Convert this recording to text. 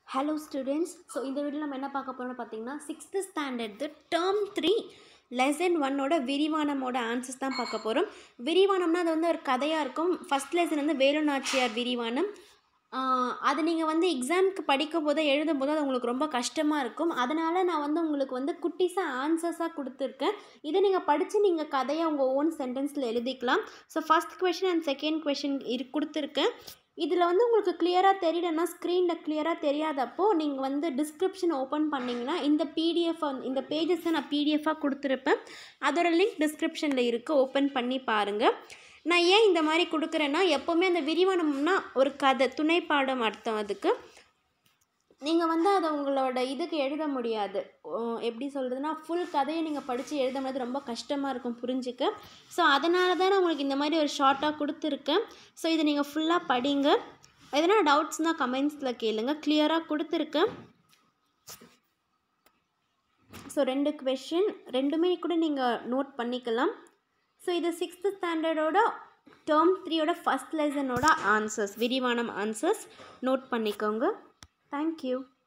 Hello students. So இந்த வீடியோல நம்ம என்ன பார்க்க போறோம்னு பாத்தீங்கன்னா 6th standard term 3 lesson 1 ஓட விரிவானமோட ஆன்சர்ஸ் தான் பார்க்க போறோம். விரிவானம்னா அது வந்து ஒரு கதையா இருக்கும். ஃபர்ஸ்ட் லெசன் வந்து வேலுநாச்சியார் விரிவானம். அது நீங்கள் வந்து எக்ஸாமுக்கு படிக்கும்போது எழுதும்போது அது உங்களுக்கு ரொம்ப கஷ்டமாக இருக்கும். அதனால் நான் வந்து உங்களுக்கு வந்து குட்டிஸாக ஆன்சர்ஸாக கொடுத்துருக்கேன். இதை நீங்கள் படித்து நீங்கள் கதையை உங்கள் ஓன் சென்டென்ஸில் எழுதிக்கலாம். So first question and second question கொடுத்துருக்கேன். இதில் வந்து உங்களுக்கு கிளியராக தெரியலன்னா ஸ்க்ரீனில் கிளியராக தெரியாதப்போ நீங்கள் வந்து டிஸ்கிரிப்ஷன் ஓப்பன் பண்ணிங்கன்னா இந்த பிடிஎஃப் இந்த பேஜஸை நான் பிடிஎஃபாக கொடுத்துருப்பேன். அதோட லிங்க் டிஸ்கிரிப்ஷனில் இருக்குது, ஓப்பன் பண்ணி பாருங்கள். நான் ஏன் இந்த மாதிரி கொடுக்குறேன்னா, எப்போவுமே அந்த விரிவானம்னா ஒரு கதை, துணைப்பாடம் அர்த்தம். அதுக்கு நீங்கள் வந்து அதை உங்களோட இதுக்கு எழுத முடியாது. எப்படி சொல்கிறதுனா, ஃபுல் கதையை நீங்கள் படித்து எழுத முடியாது, ரொம்ப கஷ்டமாக இருக்கும் புரிஞ்சுக்க. ஸோ அதனால தான் நான் உங்களுக்கு இந்த மாதிரி ஒரு ஷார்ட்டாக கொடுத்துருக்கேன். ஸோ இதை நீங்கள் ஃபுல்லாக படிங்க. எதனா டவுட்ஸ்னால் கமெண்ட்ஸில் கேளுங்க. கிளியராக கொடுத்துருக்கேன். ஸோ 2 கொஷின் ரெண்டுமே கூட நீங்கள் நோட் பண்ணிக்கலாம். ஸோ இது 6th ஸ்டாண்டர்டோட டேர்ம் 3யோட ஃபஸ்ட் லெசனோட ஆன்சர்ஸ், விரிவானம் ஆன்சர்ஸ் நோட் பண்ணிக்கோங்க. தேங்க்யூ.